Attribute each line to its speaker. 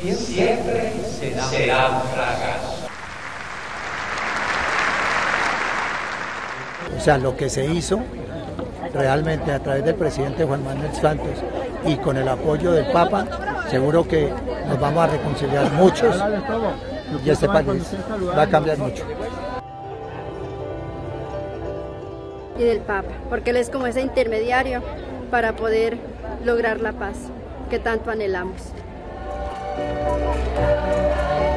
Speaker 1: siempre será un fracaso.
Speaker 2: O sea, lo que se hizo realmente a través del presidente Juan Manuel Santos y con el apoyo del Papa, seguro que nos vamos a reconciliar muchos y este país va a cambiar mucho.
Speaker 3: Y del Papa, porque él es como ese intermediario para poder lograr la paz que tanto anhelamos.